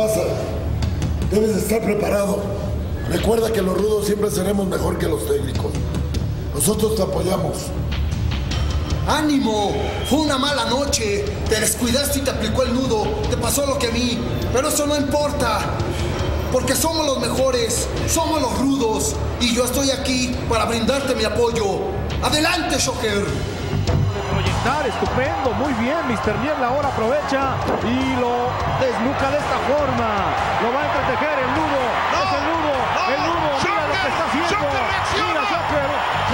pasa? Debes de estar preparado. Recuerda que los rudos siempre seremos mejor que los técnicos. Nosotros te apoyamos. ¡Ánimo! Fue una mala noche. Te descuidaste y te aplicó el nudo. Te pasó lo que a mí. Pero eso no importa. Porque somos los mejores. Somos los rudos. Y yo estoy aquí para brindarte mi apoyo. ¡Adelante, Shocker! Proyectar, estupendo, muy bien. Mr. Niebla ahora aprovecha y lo desnuca de esta forma. Lo va a entretejer el nudo. No, es el nudo. No, el nudo. Shocker, mira lo que está haciendo. Mira, Shocker.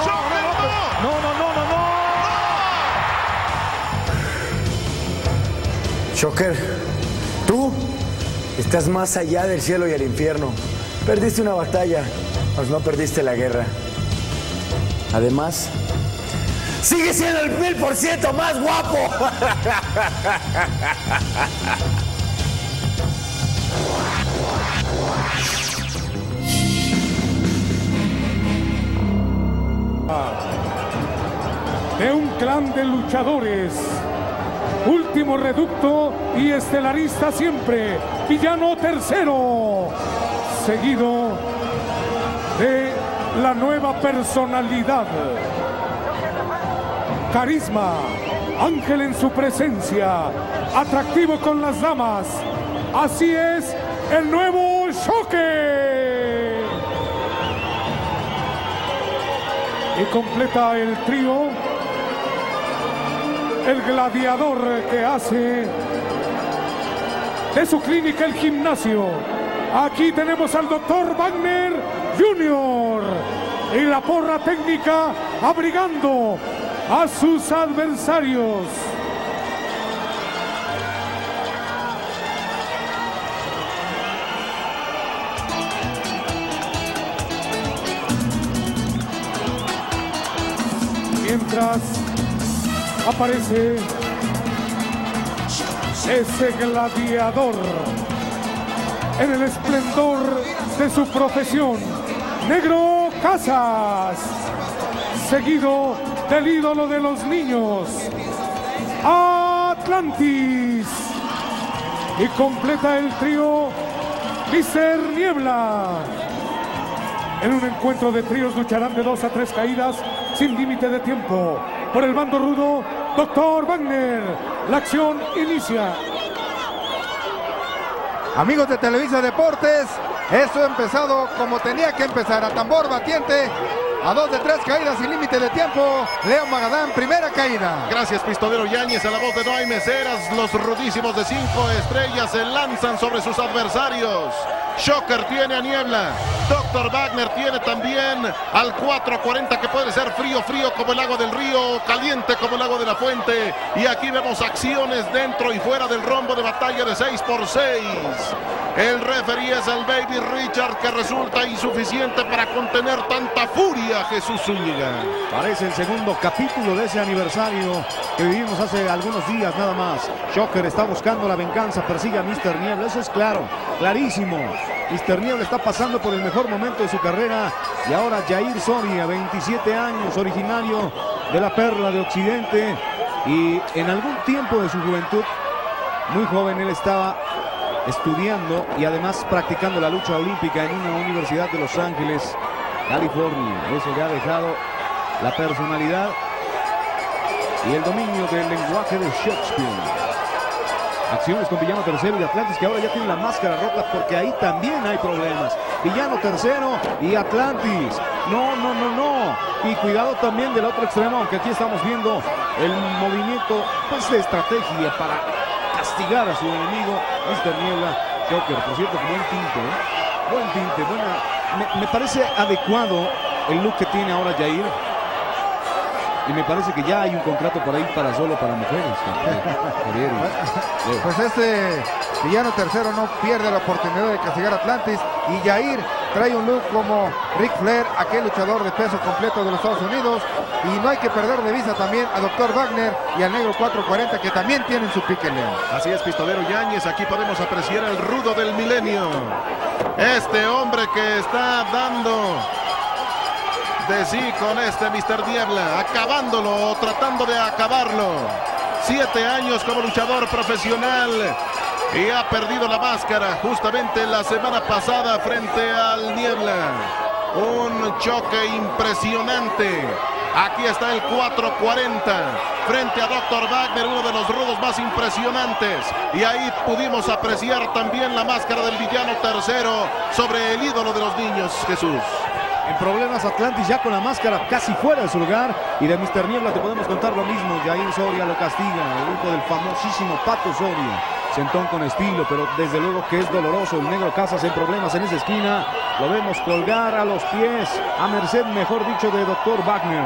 No. Shocker, tú estás más allá del cielo y el infierno. Perdiste una batalla, mas no perdiste la guerra. Además, sigue siendo el 1000% más guapo. De un clan de luchadores, último reducto y estelarista siempre, villano tercero, seguido de la nueva personalidad. Carisma, ángel en su presencia, atractivo con las damas. Así es, el nuevo Shocker. Y completa el trío el gladiador que hace de su clínica el gimnasio. Aquí tenemos al Dr. Wagner Jr. y la porra técnica abrigando a sus adversarios. Mientras aparece ese gladiador en el esplendor de su profesión, Negro Casas, seguido del ídolo de los niños, Atlantis, y completa el trío Mr. Niebla. En un encuentro de tríos lucharán de 2 a 3 caídas sin límite de tiempo. Por el bando rudo, Dr. Wagner. La acción inicia. Amigos de Televisa Deportes, esto ha empezado como tenía que empezar, a tambor batiente, a 2 de 3 caídas sin límite de tiempo. Leo Magadán, primera caída. Gracias, Pistolero Yáñez, a la voz de No Hay Meseras. Los rudísimos de 5 estrellas se lanzan sobre sus adversarios. Shocker tiene a Niebla. Dr. Wagner tiene también al 440, que puede ser frío como el agua del río, caliente como el agua de la fuente. Y aquí vemos acciones dentro y fuera del rombo de batalla de 6x6. El referee es el Baby Richard, que resulta insuficiente para contener tanta furia. Jesús Zúñiga. Parece el segundo capítulo de ese aniversario que vivimos hace algunos días nada más. Shocker está buscando la venganza, persigue a Mr. Niebla, eso es claro, clarísimo. Mr. Niebla está pasando por el mejor momento de su carrera. Y ahora Jair Soria, 27 años, originario de la Perla de Occidente. Y en algún tiempo de su juventud, muy joven, él estaba estudiando y además practicando la lucha olímpica en una universidad de Los Ángeles, California. Eso le ha dejado la personalidad y el dominio del lenguaje de Shakespeare. Acciones con Villano Tercero y Atlantis, que ahora ya tiene la máscara roja, porque ahí también hay problemas. Villano Tercero y Atlantis. No. Y cuidado también del otro extremo, aunque aquí estamos viendo el movimiento pues, de estrategia para castigar a su enemigo, Mr. Niebla. Shocker, por cierto, buen tinte, ¿eh? Buen tinte, me parece adecuado el look que tiene ahora Jair. Y me parece que ya hay un contrato por ahí solo para mujeres. Pues este Villano Tercero no pierde la oportunidad de castigar a Atlantis. Y Jair trae un look como Ric Flair, aquel luchador de peso completo de los Estados Unidos. Y no hay que perder de vista también a Dr. Wagner y al Negro 440, que también tienen su pique, Leo. Así es, Pistolero Yáñez, aquí podemos apreciar el rudo del milenio. Este hombre que está dando de sí con este Mr. Niebla, acabándolo, tratando de acabarlo. 7 años como luchador profesional, y ha perdido la máscara justamente la semana pasada frente al Niebla. Un choque impresionante. Aquí está el 440 frente a Dr. Wagner, uno de los rudos más impresionantes. Y ahí pudimos apreciar también la máscara del villano tercero sobre el ídolo de los niños, Jesús. En problemas Atlantis ya con la máscara casi fuera de su lugar. Y de Mr. Niebla te podemos contar lo mismo. Jair Soria lo castiga, el hijo del famosísimo Pato Soria. Sentón con estilo, pero desde luego que es doloroso. El Negro Casas en problemas en esa esquina. Lo vemos colgar a los pies, a merced, mejor dicho, de Dr. Wagner.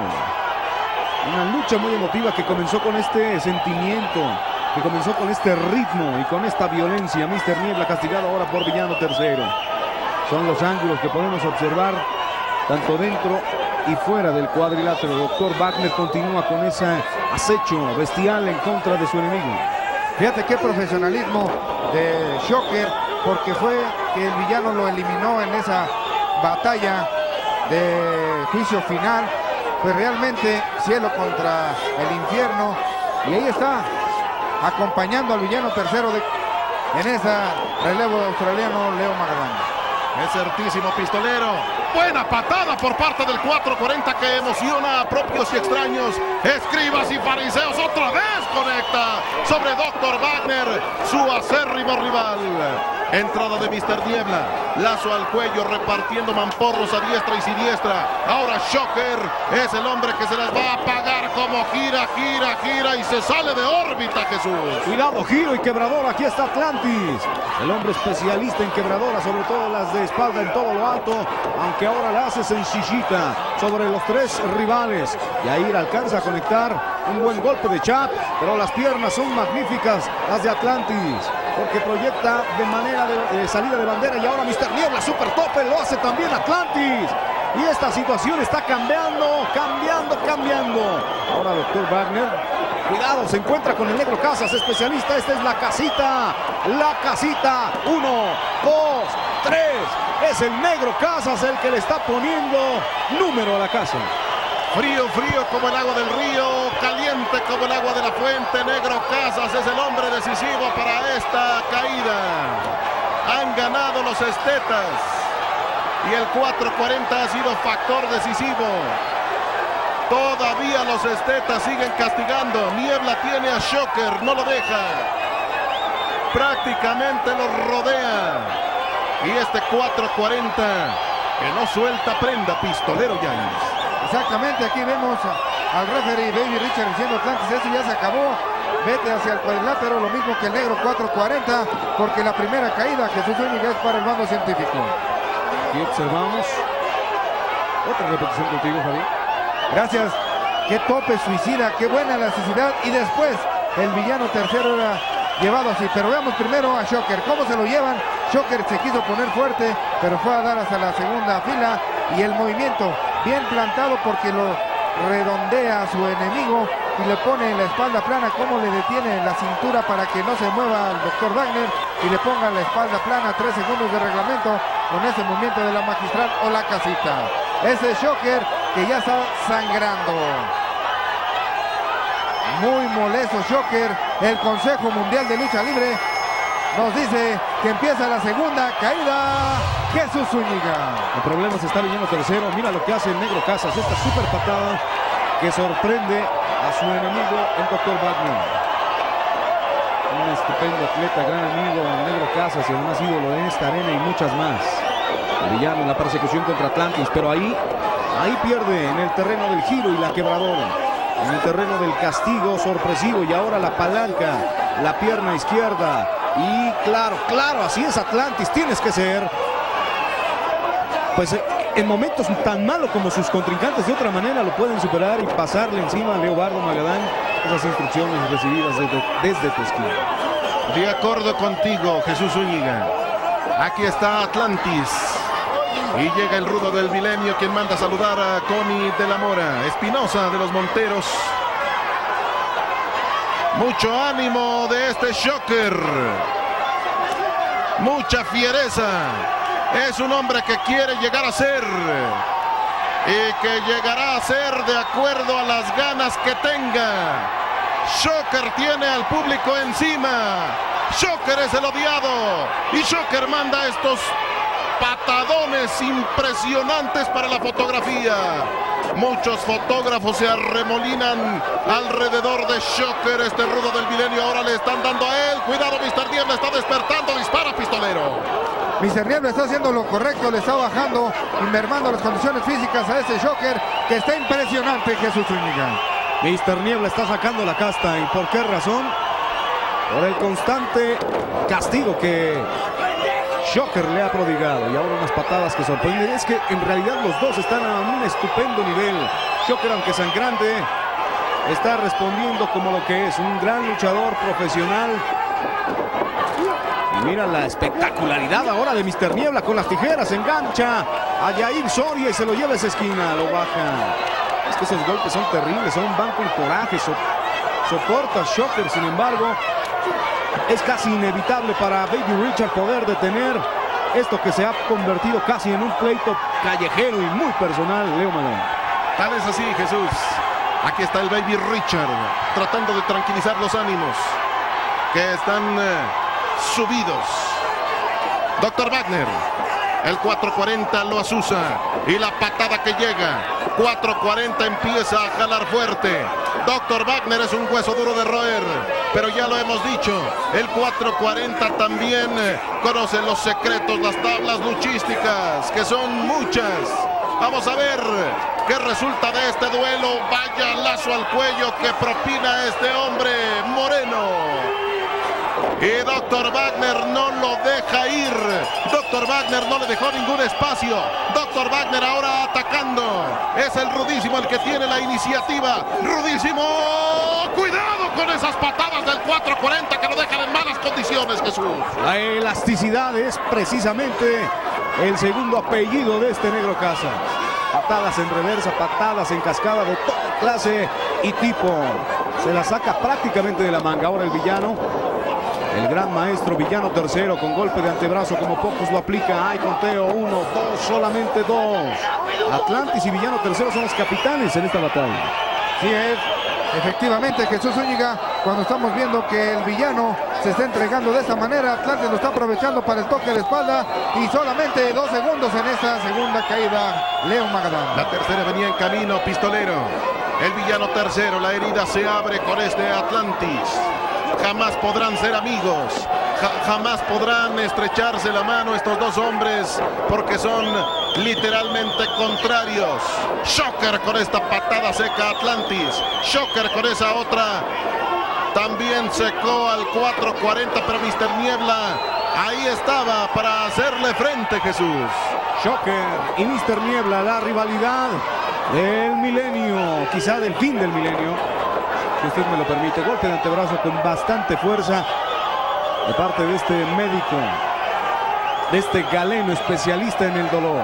Una lucha muy emotiva que comenzó con este sentimiento, que comenzó con este ritmo y con esta violencia. Mr. Niebla castigado ahora por villano tercero. Son los ángulos que podemos observar tanto dentro y fuera del cuadrilátero. Dr. Wagner continúa con ese acecho bestial en contra de su enemigo. Fíjate qué profesionalismo de Shocker, porque fue que el villano lo eliminó en esa batalla de juicio final. Pues realmente cielo contra el infierno. Y ahí está, acompañando al villano tercero en ese relevo australiano, Leo Magallanes. Es certísimo pistolero. Buena patada por parte del 440 que emociona a propios y extraños. Escribas y fariseos otra vez conecta sobre Dr. Wagner, su acérrimo rival. Entrada de Mr. Niebla, lazo al cuello repartiendo mamporros a diestra y siniestra. Ahora Shocker es el hombre que se las va a pagar como gira y se sale de órbita, Jesús. Cuidado, giro y quebradora, aquí está Atlantis. El hombre especialista en quebradora, sobre todo las de espalda en todo lo alto, aunque ahora la hace sencillita sobre los tres rivales. Y ahí alcanza a conectar un buen golpe de Chap, pero las piernas son magníficas, las de Atlantis, porque proyecta de manera de salida de bandera. Y ahora Mr. Niebla, super tope, lo hace también Atlantis. Y esta situación está cambiando. Ahora Dr. Wagner, cuidado, se encuentra con el Negro Casas, especialista. Esta es la casita. 1, 2, 3. Es el Negro Casas el que le está poniendo número a la casa. Frío como el agua del río, caliente como el agua de la fuente. Negro Casas es el hombre decisivo para esta caída. Han ganado los estetas y el 440 ha sido factor decisivo. Todavía los estetas siguen castigando. Niebla tiene a Shocker, no lo deja. Prácticamente lo rodea. Y este 440 que no suelta prenda, pistolero Yanis. Exactamente, aquí vemos al referee Baby Richard diciendo Atlantis, eso ya se acabó. Vete hacia el cuadrilátero, lo mismo que el negro 440, porque la primera caída, Jesús Zúñiga, es para el bando científico. Y observamos otra repetición contigo, Javier. Gracias. Qué tope suicida, qué buena elasticidad. Y después el villano tercero era llevado así. Pero veamos primero a Shocker. ¿Cómo se lo llevan? Shocker se quiso poner fuerte, pero fue a dar hasta la segunda fila. Y el movimiento bien plantado porque lo redondea a su enemigo y le pone en la espalda plana. Cómo le detiene la cintura para que no se mueva el Dr. Wagner y le ponga la espalda plana. 3 segundos de reglamento con ese movimiento de la magistral o la casita. Ese Shocker que ya está sangrando. Muy molesto Shocker. El Consejo Mundial de Lucha Libre nos dice que empieza la segunda caída. Jesús Zúñiga. El problema se está viniendo tercero. Mira lo que hace el Negro Casas. Esta super patada que sorprende a su enemigo, el Dr. Wagner. Un estupendo atleta, gran amigo, el Negro Casas, y además ídolo en esta arena y muchas más. El villano en la persecución contra Atlantis, pero ahí pierde en el terreno del giro y la quebradora. En el terreno del castigo sorpresivo y ahora la palanca, la pierna izquierda. Y claro, así es Atlantis, tienes que ser. Pues en momentos tan malos como sus contrincantes, de otra manera lo pueden superar y pasarle encima a Leobardo Magadán esas instrucciones recibidas desde tu esquina. De acuerdo contigo, Jesús Zúñiga. Aquí está Atlantis. Y llega el rudo del milenio, quien manda a saludar a Connie de la Mora. Espinosa de los Monteros. Mucho ánimo de este Shocker. Mucha fiereza. Es un hombre que quiere llegar a ser. Y que llegará a ser de acuerdo a las ganas que tenga. Shocker tiene al público encima. Shocker es el odiado. Y Shocker manda estos patadones impresionantes para la fotografía. Muchos fotógrafos se arremolinan alrededor de Shocker, este rudo del milenio. Ahora le están dando a él. Cuidado, Mr. Niebla está despertando. Dispara, pistolero. Mr. Niebla está haciendo lo correcto, le está bajando y mermando las condiciones físicas a ese Shocker, que está impresionante, Jesús Zúñiga. Mr. Niebla está sacando la casta. ¿Y por qué razón? Por el constante castigo que Shocker le ha prodigado. Y ahora unas patadas que sorprenden. Es que en realidad los dos están a un estupendo nivel. Shocker, aunque sangrante, está respondiendo como lo que es, un gran luchador profesional. Y mira la espectacularidad ahora de Mr. Niebla con las tijeras. Engancha a Yair Soria y se lo lleva a esa esquina. Lo baja. Es que esos golpes son terribles, van con coraje. Soporta Shocker, sin embargo, es casi inevitable para Baby Richard poder detener esto que se ha convertido casi en un pleito callejero y muy personal, Leo Magdán. Tal es así, Jesús. Aquí está el Baby Richard tratando de tranquilizar los ánimos que están subidos. Dr. Wagner, el 440 lo asusa y la patada que llega. 440 empieza a jalar fuerte. Dr. Wagner es un hueso duro de roer, pero ya lo hemos dicho, el 440 también conoce los secretos, las tablas luchísticas, que son muchas. Wamos a ver qué resulta de este duelo. Vaya lazo al cuello que propina este hombre moreno. Y Dr. Wagner no lo deja ir. Dr. Wagner no le dejó ningún espacio. Dr. Wagner ahora atacando. Es el Rudísimo el que tiene la iniciativa. Rudísimo. Cuidado con esas patadas del 440 que lo dejan en malas condiciones, Jesús. La elasticidad es precisamente el segundo apellido de este negro Casa. Patadas en reversa, patadas en cascada de toda clase y tipo. Se la saca prácticamente de la manga. Ahora el villano. El gran maestro Villano tercero con golpe de antebrazo como pocos lo aplica. Hay conteo, 1, 2, solamente 2. Atlantis y Villano tercero son los capitanes en esta batalla. Sí es, efectivamente, Jesús Zúñiga, cuando estamos viendo que el villano se está entregando de esa manera, Atlantis lo está aprovechando para el toque de espalda y solamente 2 segundos en esta segunda caída, Leo Magadán. La tercera venía en camino, pistolero. El Villano tercero, la herida se abre con este Atlantis. Jamás podrán ser amigos, jamás podrán estrecharse la mano estos dos hombres porque son literalmente contrarios. Shocker con esta patada seca a Atlantis, Shocker con esa otra también secó al 440, pero Mr. Niebla ahí estaba para hacerle frente, Jesús. Shocker y Mr. Niebla, la rivalidad del milenio, quizá del fin del milenio. Si usted me lo permite, golpe de antebrazo con bastante fuerza de parte de este médico, de este galeno especialista en el dolor.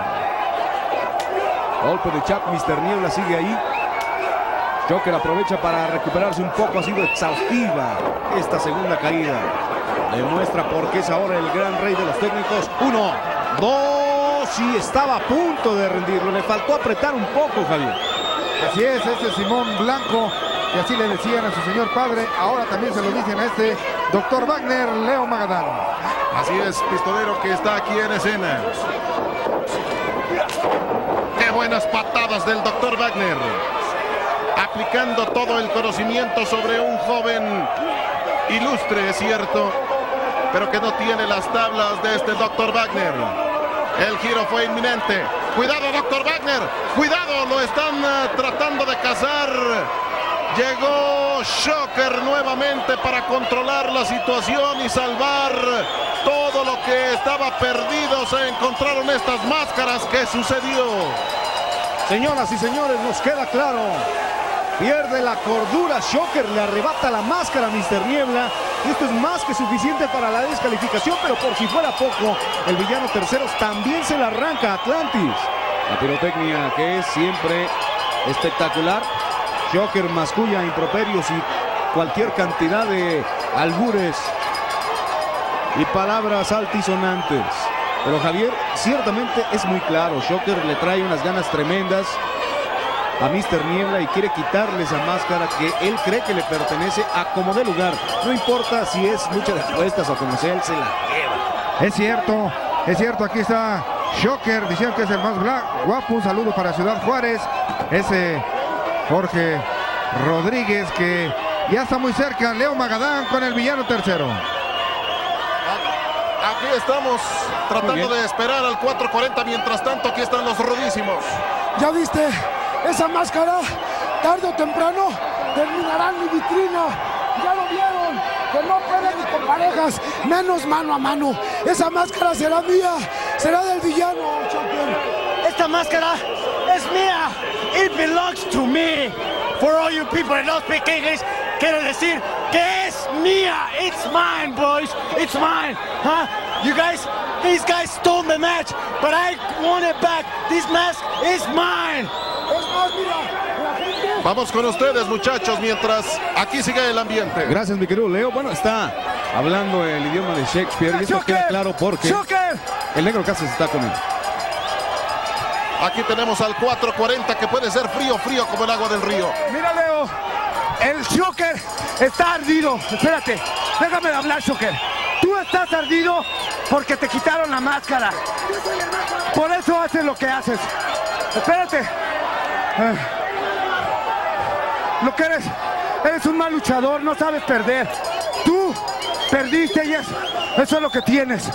Golpe de chap, Mr. Niebla sigue ahí. Shocker aprovecha para recuperarse un poco, ha sido exhaustiva esta segunda caída. Demuestra por qué es ahora el gran rey de los técnicos. 1, 2 y estaba a punto de rendirlo, le faltó apretar un poco, Javier. Así es, este Simón Blanco, que así le decían a su señor padre, ahora también se lo dicen a este Dr. Wagner, Leo Magadán. Así es, pistolero que está aquí en escena. Qué buenas patadas del Dr. Wagner. Aplicando todo el conocimiento sobre un joven ilustre, es cierto, pero que no tiene las tablas de este Dr. Wagner. El giro fue inminente. Cuidado, Dr. Wagner. Cuidado, lo están tratando de cazar. Llegó Shocker nuevamente para controlar la situación y salvar todo lo que estaba perdido. Se encontraron estas máscaras. ¿Qué sucedió? Señoras y señores, nos queda claro. Pierde la cordura, Shocker le arrebata la máscara a Mr. Niebla. Y esto es más que suficiente para la descalificación, pero por si fuera poco, el Villano tercero también se la arranca a Atlantis. La pirotecnia que es siempre espectacular. Shocker masculla improperios y cualquier cantidad de albures y palabras altisonantes. Pero Javier, ciertamente es muy claro, Shocker le trae unas ganas tremendas a Mr. Niebla y quiere quitarle esa máscara que él cree que le pertenece a como de lugar. No importa si es lucha de apuestas o como sea, él se la lleva. Es cierto, aquí está Shocker, diciendo que es el más guapo. Un saludo para Ciudad Juárez. Ese Jorge Rodríguez que ya está muy cerca. Leo Magadán con el villano tercero. Aquí estamos tratando de esperar al 4:40. Mientras tanto, aquí están los rudísimos. ¿Ya viste? Esa máscara, tarde o temprano, terminará en mi vitrina. Ya lo vieron, que no pueden ni con parejas, menos mano a mano. Esa máscara será mía, será del villano, Shocker. Esta máscara es mía. It belongs to me. For all you people that don't speak English, quiero decir que es mía. It's mine, boys. It's mine. Huh? You guys, these guys stole the match, but I want it back. This mask is mine. Vamos con ustedes, muchachos, mientras aquí sigue el ambiente. Gracias, mi querido Leo. Bueno, está hablando el idioma de Shakespeare y eso queda claro porque el negro casi se está comiendo. Aquí tenemos al 4:40 que puede ser frío como el agua del río. Mira, Leo, el Shocker está ardido. Espérate, déjame hablar, Shocker. Tú estás ardido porque te quitaron la máscara. Por eso haces lo que haces. Espérate. Lo que eres un mal luchador, no sabes perder. Tú perdiste y eso es lo que tienes.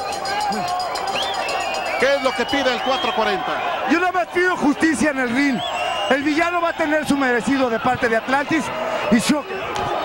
¿Qué es lo que pide el 4:40? Yo nada más pido justicia en el ring. El villano va a tener su merecido de parte de Atlantis y Shocker.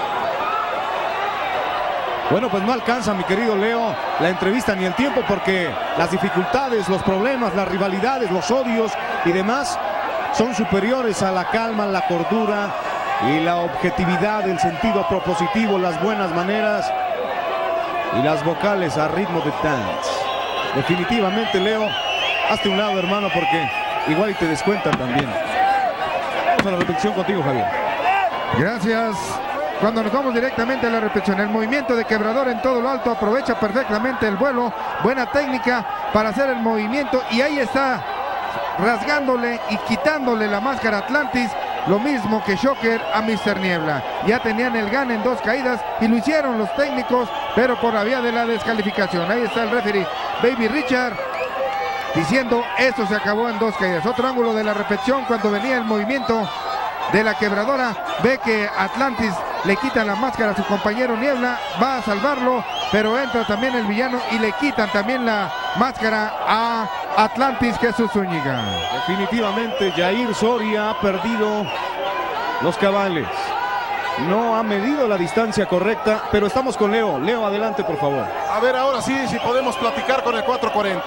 Bueno, pues no alcanza, mi querido Leo, la entrevista ni el tiempo porque las dificultades, los problemas, las rivalidades, los odios y demás son superiores a la calma, la cordura y la objetividad, el sentido propositivo, las buenas maneras y las vocales a ritmo de dance. Definitivamente, Leo, hazte un lado, hermano, porque igual y te descuentan también. Vamos a la repetición contigo, Javier. Gracias. Cuando nos vamos directamente a la repetición, el movimiento de quebrador en todo lo alto aprovecha perfectamente el vuelo, buena técnica para hacer el movimiento y ahí está rasgándole y quitándole la máscara Atlantis, lo mismo que Shocker a Mr. Niebla. Ya tenían el gane en 2 caídas y lo hicieron los técnicos, pero por la vía de la descalificación. Ahí está el referee Baby Richard diciendo esto se acabó en 2 caídas. Otro ángulo de la repetición cuando venía el movimiento de la quebradora, ve que Atlantis le quita la máscara a su compañero Niebla, va a salvarlo, pero entra también el villano y le quitan también la máscara a Atlantis, Jesús Zúñiga. Definitivamente Jair Soria ha perdido los cabales. No ha medido la distancia correcta, pero estamos con Leo. Leo, adelante, por favor. A ver, ahora sí, si podemos platicar con el 4:40.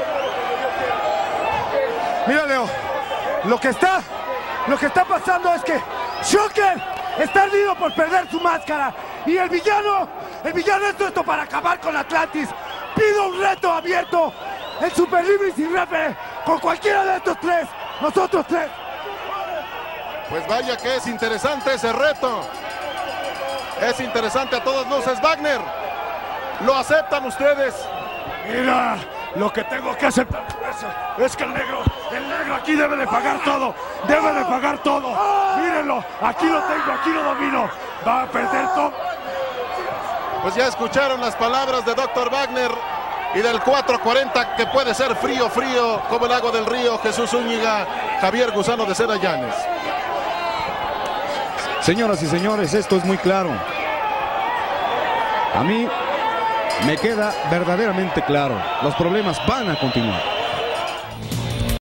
Mira, Leo, lo que está pasando es que Shocker está ardido por perder su máscara y el villano es esto para acabar con Atlantis. Pido un reto abierto en Super Libre y sin referee con cualquiera de estos tres, nosotros tres. Pues vaya que es interesante ese reto. Es interesante a todas luces. Wagner, ¿lo aceptan ustedes? Mira, lo que tengo que aceptar es que el negro aquí debe de pagar todo. Debe de pagar todo. Mírenlo, aquí lo tengo, aquí lo domino. Va a perder todo. Pues ya escucharon las palabras de Dr. Wagner y del 4:40 que puede ser frío como el agua del río. Jesús Zúñiga, Javier Gusano de Seda Llanes. Señoras y señores, esto es muy claro. A mí me queda verdaderamente claro. Los problemas van a continuar.